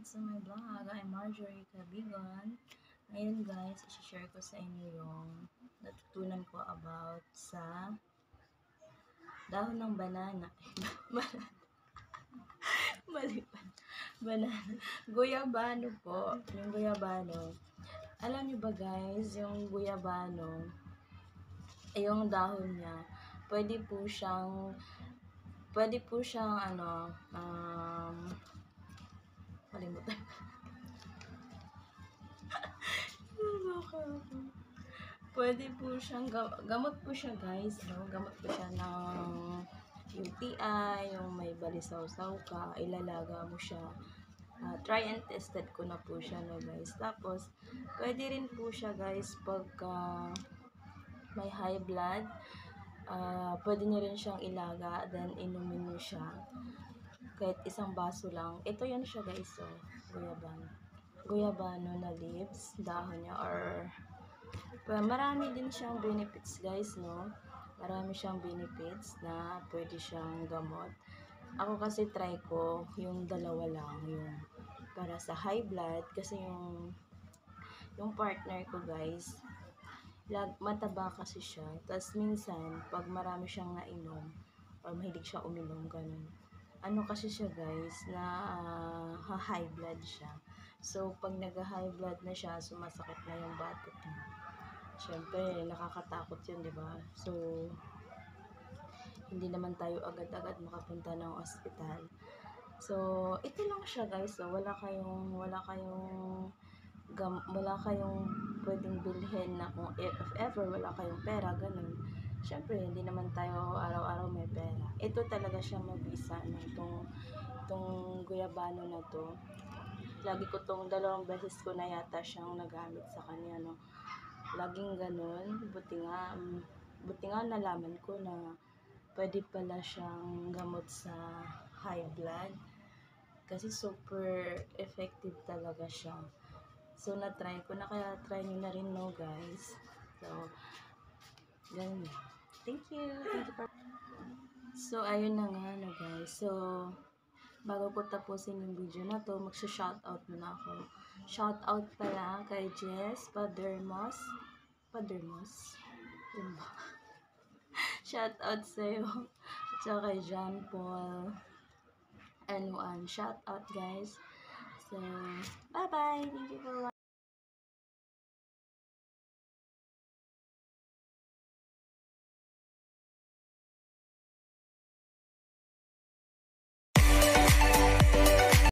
to my vlog. I'm Marjorie Cabigon. Ngayon guys, i-share ko sa inyo yung natutunan ko about sa dahon ng banana. Mali pa. Banana. Guyabano po. Yung guyabano. Alam niyo ba guys, yung guyabano, yung dahon niya, pwede po siyang kalimutan. Pwede po siyang gamot po siya guys, no? Gamot po siya ng UTI, yung may balisaw-saw ka, ilalaga mo siya. Try and tested ko na po siya, no guys. Tapos pwede rin po siya guys pagka may high blood. Pwede nyo rin siyang ilaga, then inumin nyo siya kahit isang baso lang. Ito yan siya guys, so guyabano na leaves, dahon niya, or marami din siyang benefits guys, no? Marami siyang benefits na pwede siyang gamot. Ako kasi try ko yung dalawa lang, yung para sa high blood, kasi yung partner ko guys, mataba kasi siya. Tapos minsan, pag marami siyang nainom, or mahilig siya uminom, ganun. Ano kasi siya guys, na high blood siya. So, pag nag-high blood na siya, sumasakit na yung batok niya. Siyempre, nakakatakot yun, di ba? So, hindi naman tayo agad-agad makapunta ng ospital. So, ito lang siya guys. So, wala kayong pwedeng bilhin na kung if ever wala kayong pera, ganun. Siyempre, hindi naman tayo araw-araw may pera. Ito talaga siya mabisa, no? Itong guyabano na to. Lagi ko tong 2 beses ko na yata siyang nagamit sa kanya, no? Laging ganun. Buti nga nalaman ko na pwede pala siyang gamot sa high blood. Kasi super effective talaga siya. So, na-try ko na, kaya try nyo na rin, no, guys. So, ganun. Thank you for... So, ayun na nga, no, guys. So, bago ko tapusin yung video na to, magsha-shoutout muna ako. Shoutout pala kay Jess Padermos. Yun ba? Shoutout sa'yo. At saka kay John Paul. Shout out guys. So, bye-bye.